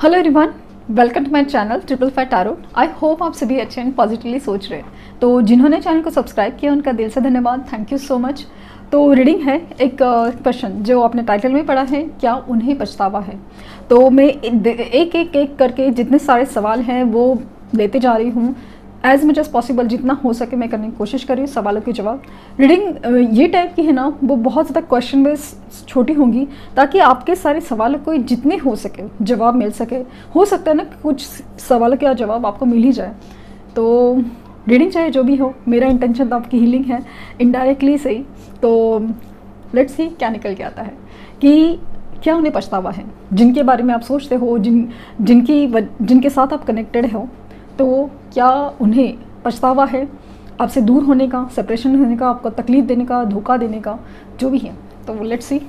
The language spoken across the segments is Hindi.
Hello everyone, welcome to my channel triple five tarot. I hope आप सभी अच्छे एंड पॉजिटिवली सोच रहे हैं। तो जिन्होंने चैनल को सब्सक्राइब किया उनका दिल से धन्यवाद, थैंक यू सो मच। तो रीडिंग है एक क्वेश्चन जो आपने टाइटल में पढ़ा है, क्या उन्हें पछतावा है। तो मैं एक एक एक करके जितने सारे सवाल हैं वो लेते जा रही हूँ। एज मच एज़ पॉसिबल जितना हो सके मैं करने की कोशिश कर रही हूँ सवालों के जवाब। रीडिंग ये टाइप की है ना, वो बहुत ज़्यादा क्वेश्चन बेस छोटी होंगी ताकि आपके सारे सवालों को जितने हो सके जवाब मिल सके। हो सकता है ना कुछ सवालों का जवाब आपको मिल ही जाए। तो रीडिंग चाहे जो भी हो, मेरा इंटेंशन तो आपकी हीलिंग है, इनडायरेक्टली सही। तो लेट्स सी क्या निकल के आता है कि क्या उन्हें पछतावा है। जिनके बारे में आप सोचते हो, जिनके साथ आप कनेक्टेड हो, तो क्या उन्हें पछतावा है आपसे दूर होने का, सेपरेशन होने का, आपको तकलीफ देने का, धोखा देने का, जो भी है। तो लेट्स सी।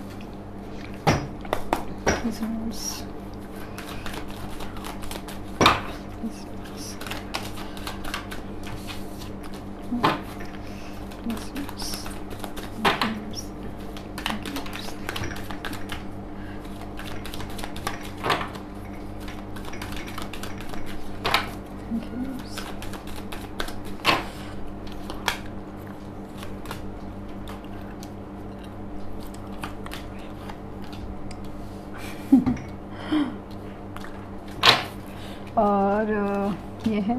और ये है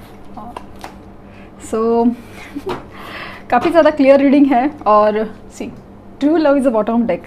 सो काफ़ी ज़्यादा क्लियर रीडिंग है। और see true love is a bottom deck.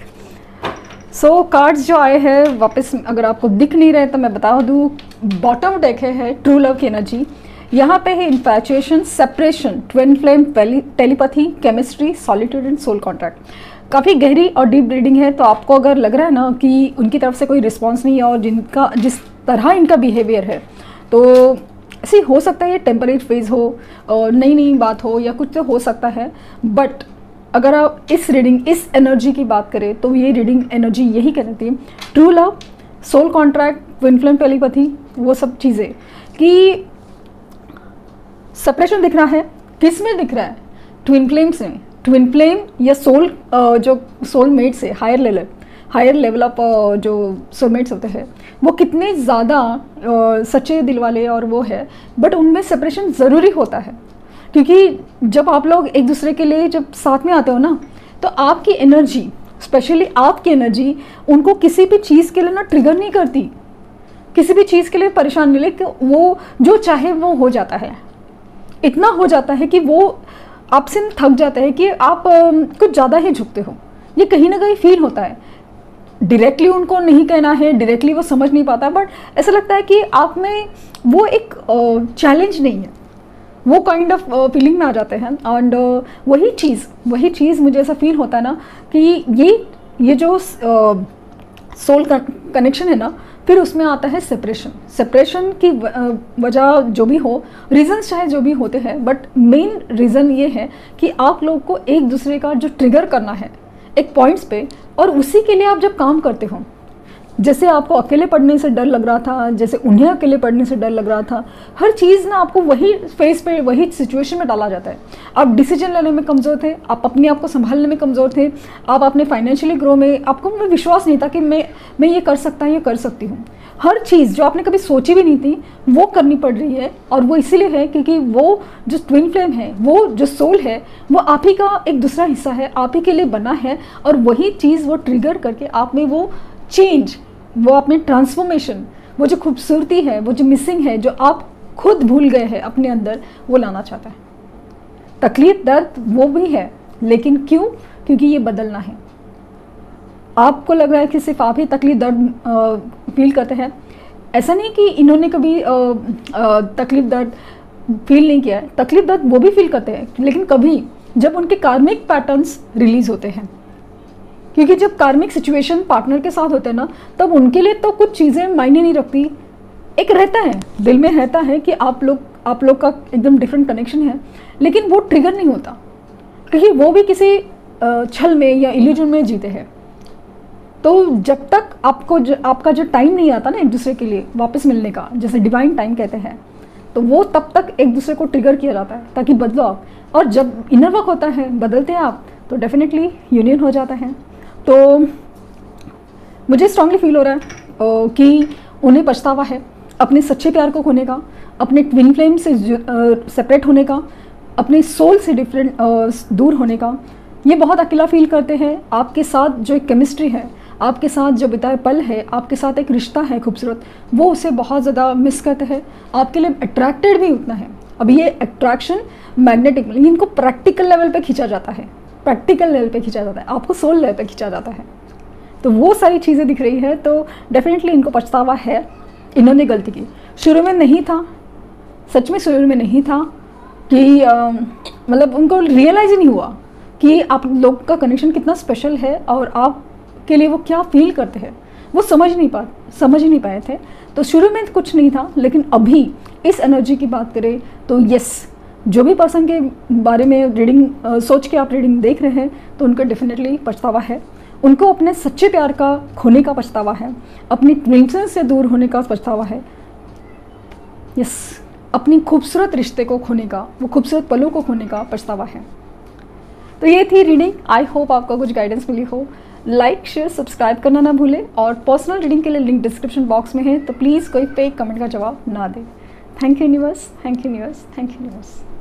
So cards जो आए हैं वापस, अगर आपको दिख नहीं रहे तो मैं बता दूँ, बॉटम डेक है ट्रू लव की एनर्जी। यहाँ पे है infatuation, separation, twin flame, telepathy, chemistry, solitude and soul contract. काफ़ी गहरी और डीप रीडिंग है। तो आपको अगर लग रहा है ना कि उनकी तरफ से कोई रिस्पॉन्स नहीं है और जिस तरह इनका बिहेवियर है, तो ऐसी हो सकता है ये टेम्परेरी फेज हो और नई बात हो या कुछ तो हो सकता है। बट अगर आप इस एनर्जी की बात करें तो ये रीडिंग एनर्जी यही कहती है, true love, soul contract, twin flame, telepathy, वो सब चीज़ें कि सेपरेशन दिख रहा है। किस में दिख रहा है? ट्विन फ्लेम्स में। ट्विन फ्लेम या सोल, जो सोलमेट से हायर लेवल ऑफ जो सोलमेट्स होते हैं वो कितने ज़्यादा सच्चे दिल वाले और वो है, बट उनमें सेपरेशन ज़रूरी होता है। क्योंकि जब आप लोग एक दूसरे के लिए जब साथ में आते हो ना, तो आपकी एनर्जी, स्पेशली आपकी एनर्जी, उनको किसी भी चीज़ के लिए ना ट्रिगर नहीं करती, किसी भी चीज़ के लिए परेशान नहीं, लेकिन वो जो चाहे वो हो जाता है। इतना हो जाता है कि वो आपसे थक जाता है कि आप कुछ ज़्यादा ही झुकते हो। ये कहीं ना कहीं फील होता है। डायरेक्टली उनको नहीं कहना है, डायरेक्टली वो समझ नहीं पाता, बट ऐसा लगता है कि आप में वो एक चैलेंज नहीं है, वो काइंड ऑफ फीलिंग में आ जाते हैं। एंड वही चीज़ मुझे ऐसा फील होता है ना कि ये जो सोल कनेक्शन है ना, फिर उसमें आता है सेपरेशन की वजह जो भी हो, रीजंस चाहे जो भी होते हैं, बट मेन रीज़न ये है कि आप लोग को एक दूसरे का जो ट्रिगर करना है एक पॉइंट्स पे, और उसी के लिए आप जब काम करते हो, जैसे आपको अकेले पढ़ने से डर लग रहा था, जैसे उन्हें अकेले पढ़ने से डर लग रहा था, हर चीज़ ना आपको वही फेस पे, वही सिचुएशन में डाला जाता है। आप डिसीजन लेने में कमज़ोर थे, आप अपने आप को संभालने में कमज़ोर थे, आप अपने फाइनेंशियली ग्रो में, आपको विश्वास नहीं था कि मैं ये कर सकता हूँ, ये कर सकती हूँ। हर चीज़ जो आपने कभी सोची भी नहीं थी वो करनी पड़ रही है, और वो इसीलिए है क्योंकि वो जो ट्विन फ्लेम है, वो जो सोल है, वो आप ही का एक दूसरा हिस्सा है, आप ही के लिए बना है। और वही चीज़ वो ट्रिगर करके आप में वो चेंज, वो आप में ट्रांसफॉर्मेशन, वो जो खूबसूरती है, वो जो मिसिंग है, जो आप खुद भूल गए हैं अपने अंदर, वो लाना चाहता है। तकलीफ दर्द वो भी है, लेकिन क्यों? क्योंकि ये बदलना है। आपको लग रहा है कि सिर्फ आप ही तकलीफ दर्द फील करते हैं, ऐसा नहीं कि इन्होंने कभी तकलीफ दर्द फील नहीं किया है। तकलीफ दर्द वो भी फील करते हैं, लेकिन कभी जब उनके कार्मिक पैटर्न्स रिलीज होते हैं। क्योंकि जब कार्मिक सिचुएशन पार्टनर के साथ होते हैं ना, तब उनके लिए तो कुछ चीज़ें मायने नहीं रखती। एक रहता है, दिल में रहता है कि आप लोग का एकदम डिफरेंट कनेक्शन है, लेकिन वो ट्रिगर नहीं होता क्योंकि वो भी किसी छल में या इल्यूजन में जीते हैं। तो जब तक आपका जो टाइम नहीं आता ना एक दूसरे के लिए वापस मिलने का, जैसे डिवाइन टाइम कहते हैं, तो वो तब तक एक दूसरे को ट्रिगर किया जाता है ताकि बदलो आप। और जब इनर वर्क होता है, बदलते हैं आप, तो डेफिनेटली यूनियन हो जाता है। तो मुझे स्ट्रांगली फील हो रहा है कि उन्हें पछतावा है अपने सच्चे प्यार को खोने का, अपने ट्विन फ्लेम से सेपरेट होने का, अपने सोल से डिफरेंट दूर होने का। ये बहुत अकेला फील करते हैं। आपके साथ जो एक केमिस्ट्री है, आपके साथ जो बिताए पल है, आपके साथ एक रिश्ता है खूबसूरत, वो उसे बहुत ज़्यादा मिस करते हैं। आपके लिए अट्रैक्टेड भी उतना है। अब ये अट्रैक्शन मैग्नेटिक, इनको प्रैक्टिकल लेवल पे खींचा जाता है, प्रैक्टिकल लेवल पे खींचा जाता है, आपको सोल लेवल पे खींचा जाता है। तो वो सारी चीज़ें दिख रही है, तो डेफिनेटली इनको पछतावा है, इन्होंने गलती की। शुरू में नहीं था, सच में शुरू में नहीं था कि मतलब उनको रियलाइज़ ही नहीं हुआ कि आप लोग का कनेक्शन कितना स्पेशल है और आपके लिए वो क्या फील करते हैं, वो समझ ही नहीं पाए थे। तो शुरू में कुछ नहीं था, लेकिन अभी इस एनर्जी की बात करें तो यस, जो भी पर्सन के बारे में रीडिंग सोच के आप रीडिंग देख रहे हैं तो उनका डेफिनेटली पछतावा है। उनको अपने सच्चे प्यार का खोने का पछतावा है, अपनी ट्विंसन से दूर होने का पछतावा है, यस, अपनी खूबसूरत रिश्ते को खोने का, वो खूबसूरत पलों को खोने का पछतावा है। तो ये थी रीडिंग। आई होप आपको कुछ गाइडेंस मिली हो। लाइक शेयर सब्सक्राइब करना ना भूलें, और पर्सनल रीडिंग के लिए लिंक डिस्क्रिप्शन बॉक्स में है, तो प्लीज़ कोई फेक कमेंट का जवाब ना दें। Thank you universe, thank you universe, thank you universe.